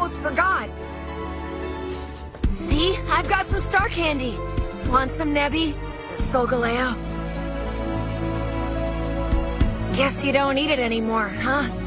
almost forgot. See? I've got some star candy. Want some, Nebby? Solgaleo? Guess you don't eat it anymore, huh?